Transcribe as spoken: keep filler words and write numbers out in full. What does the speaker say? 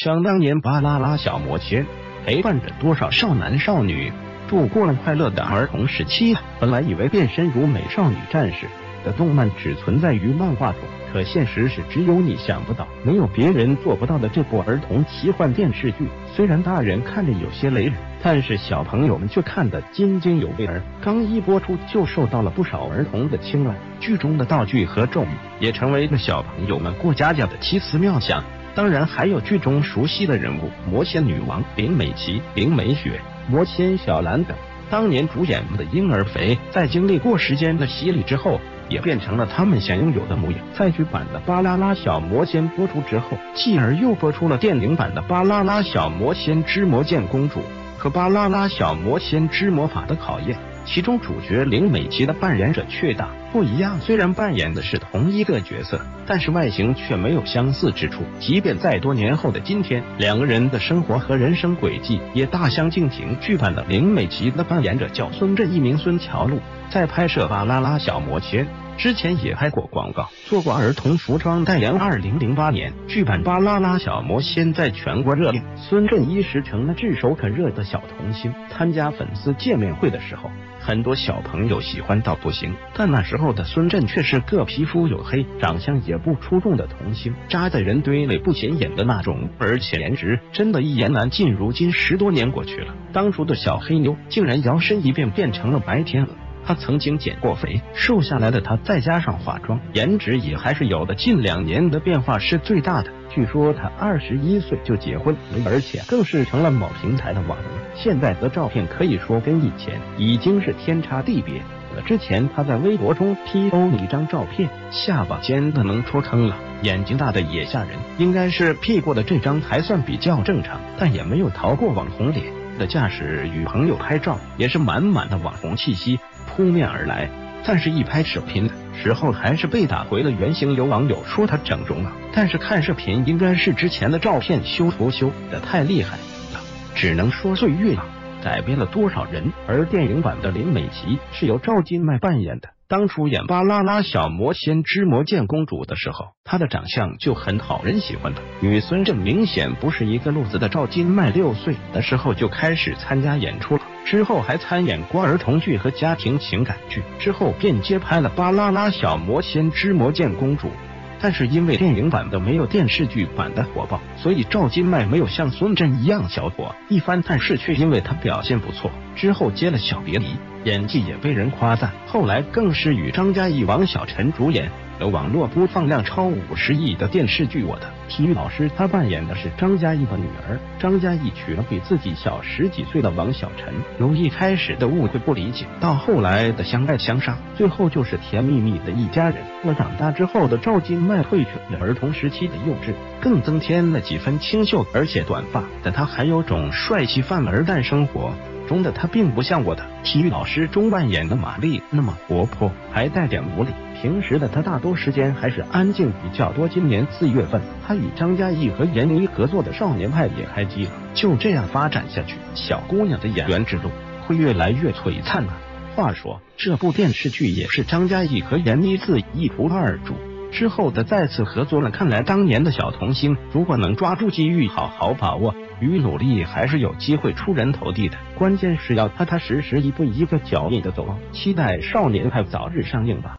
想当年，巴啦啦小魔仙陪伴着多少少男少女度过了快乐的儿童时期。本来以为变身如美少女战士的动漫只存在于漫画中，可现实是只有你想不到，没有别人做不到的这部儿童奇幻电视剧。虽然大人看着有些雷人，但是小朋友们却看得津津有味，而刚一播出就受到了不少儿童的青睐。剧中的道具和咒语也成为了小朋友们过家家的奇思妙想。当然还有剧中熟悉的人物，魔仙女王林美琪、林美雪、魔仙小兰等。当年主演的婴儿肥，在经历过时间的洗礼之后，也变成了他们想拥有的模样。在剧版的《巴啦啦小魔仙》播出之后，继而又播出了电影版的《巴啦啦小魔仙之魔剑公主》和《巴啦啦小魔仙之魔法的考验》，其中主角林美琪的扮演者却大不一样。虽然扮演的是同一个角色，但是外形却没有相似之处。即便在多年后的今天，两个人的生活和人生轨迹也大相径庭。剧版的林美琪的扮演者叫孙振，一名孙乔璐，在拍摄《巴啦啦小魔仙》之前也拍过广告，做过儿童服装代言。二零零八年，剧版《巴啦啦小魔仙》在全国热映，孙振一时成了炙手可热的小童星。参加粉丝见面会的时候，很多小朋友喜欢到不行，但那时候的孙振却是个皮肤黝黑、长相也不出众的童星，扎在人堆里不显眼的那种，而且颜值真的一言难尽。如今十多年过去了，当初的小黑妞竟然摇身一变变成了白天鹅。他曾经减过肥，瘦下来的他再加上化妆，颜值也还是有的。近两年的变化是最大的。据说他二十一岁就结婚，而且更是成了某平台的网红。现在的照片可以说跟以前已经是天差地别了。之前他在微博中 P O 了一张照片，下巴尖的能戳坑了，眼睛大的也吓人，应该是 P 过的。这张还算比较正常，但也没有逃过网红脸的架势。与朋友拍照也是满满的网红气息扑面而来，但是一拍视频的时候还是被打回了原形。有网友说他整容了，但是看视频应该是之前的照片修图修的太厉害了，只能说岁月啊改变了多少人。而电影版的林美琪是由赵今麦扮演的。当初演《巴啦啦小魔仙之魔剑公主》的时候，她的长相就很讨人喜欢的，与孙振明显不是一个路子的。赵今麦六岁的时候就开始参加演出了，之后还参演过儿童剧和家庭情感剧，之后便接拍了《巴啦啦小魔仙之魔剑公主》。但是因为电影版的没有电视剧版的火爆，所以赵今麦没有像孙振一样小火一番，但是却因为他表现不错，之后接了《小别离》，演技也被人夸赞。后来更是与张嘉译、王晓晨主演的网络播放量超五十亿的电视剧《我的体育老师》，他扮演的是张嘉译的女儿。张嘉译娶了比自己小十几岁的王晓晨，由一开始的误会不理解，到后来的相爱相杀，最后就是甜蜜蜜的一家人。而长大之后的赵今麦褪去了儿童时期的幼稚，更增添了几分清秀，而且短发的他还有种帅气范儿。但生活中的他并不像《我的体育老师》中扮演的玛丽那么活泼，还带点无理。平时的他大多时间还是安静比较多。今年四月份，他与张嘉译和闫妮合作的《少年派》也开机了。就这样发展下去，小姑娘的演员之路会越来越璀璨啊！话说，这部电视剧也是张嘉译和闫妮自一仆二主之后的再次合作了。看来当年的小童星如果能抓住机遇，好好把握与努力，还是有机会出人头地的。关键是要踏踏实实一步一个脚印的走。期待《少年派》早日上映吧。